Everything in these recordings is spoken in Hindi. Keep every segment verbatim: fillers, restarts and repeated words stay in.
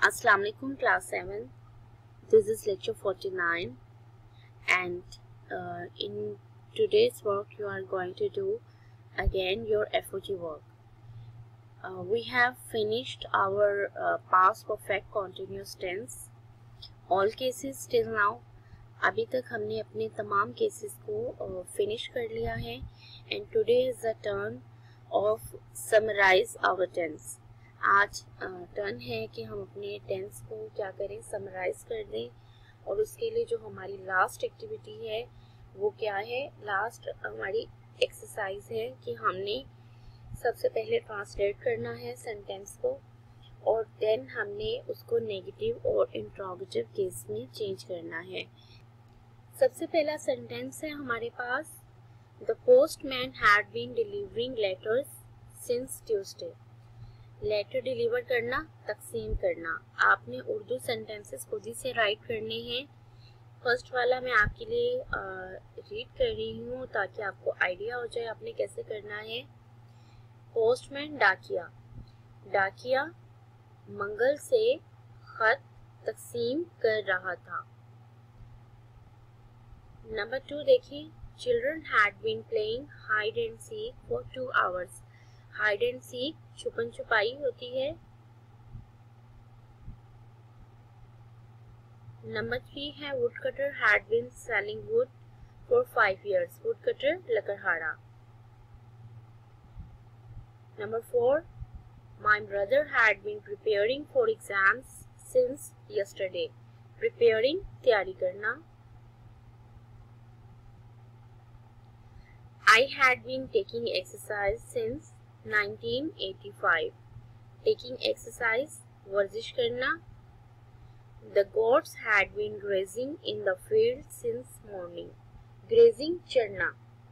Assalamu alaikum class seven. This is lecture forty-nine, and uh, in today's work you are going to do again your F O G work. Uh, we have finished our uh, past perfect continuous tense, all cases till now. अभी तक हमने अपने तमाम केसेस को फिनिश uh, कर लिया है, and today is the turn of summarise our tense. आज टर्न uh, है कि हम अपने टेंस को क्या करें, समराइज कर दें. और उसके लिए जो हमारी लास्ट एक्टिविटी है वो क्या है, लास्ट हमारी एक्सरसाइज है कि हमने सबसे पहले ट्रांसलेट करना है सेंटेंस को, और देन हमने उसको नेगेटिव और इंट्रोगेटिव केस में चेंज करना है. सबसे पहला सेंटेंस है हमारे पास, the postman had been delivering letters since Tuesday. Letter deliver करना, तकसीम करना. आपने उर्दू सेंटेंसेस खुद ही से राइट करने हैं. फर्स्ट वाला मैं आपके लिए रीड कर रही हूँ ताकि आपको आइडिया हो जाए आपने कैसे करना है. पोस्टमैन डाकिया. डाकिया मंगल से खत तकसीम कर रहा था. नंबर टू देखिए, children had been playing hide and seek for two hours. Hide and seek छुपन छुपाई होती है. नंबर थ्री है, wood cutter had been selling wood for five years. Wood cutter लकड़हारा. Number four, my brother had been preparing for exams since yesterday. Preparing तैयारी करना. I had been taking exercise since nineteen eighty-five. Taking exercise वर्जिश करना. The goats had been grazing in the field since morning. Grazing चरना.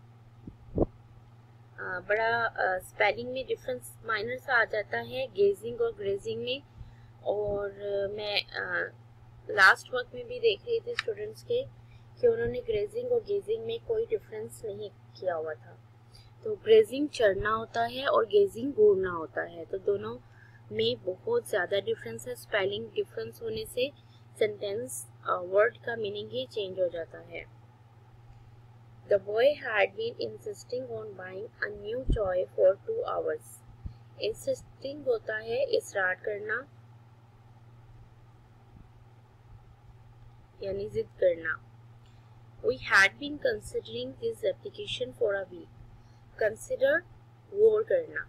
uh, बड़ा स्पेलिंग uh, में डिफरेंस माइनर सा आ जाता है गेजिंग और ग्रेजिंग में. और uh, मैं लास्ट uh, वर्क में भी देख रही थी स्टूडेंट्स के कि उन्होंने ग्रेजिंग और गेजिंग में कोई डिफरेंस नहीं किया हुआ था. तो ग्रेजिंग चढ़ना होता है और गेजिंग घूरना होता है, तो दोनों में बहुत ज़्यादा डिफरेंस है. स्पेलिंग डिफरेंस होने से सेंटेंस वर्ड का मीनिंग ही चेंज हो जाता है. The boy had been insisting on buying a new toy for two hours. Insisting होता है इसरार करना यानी जिद करना. We had been considering this application for a week. Consider गौर करना.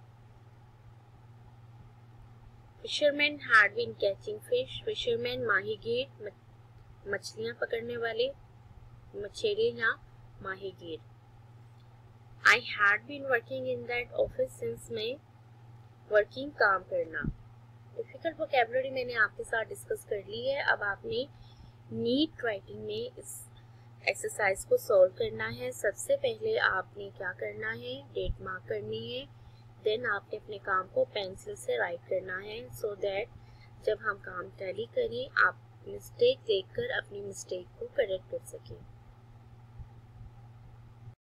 Fishermen had been catching fish. Fishermen माहीगीर, मछलियाँ पकड़ने वाले, मछेरे या माहीगीर. I had been working in that office since May. Working काम करना. डिफिकल्ट वोकैबुलरी मैंने आपके साथ डिस्कस कर ली है. अब आपने नीट राइटिंग में इस एक्सरसाइज को सॉल्व करना है. सबसे पहले आपने क्या करना है, डेट मार्क करनी है. देन आपने अपने काम को पेंसिल से राइट करना है, सो so दैट जब हम काम टैली करें आप मिस्टेक देखकर अपनी मिस्टेक को करेक्ट कर सकें.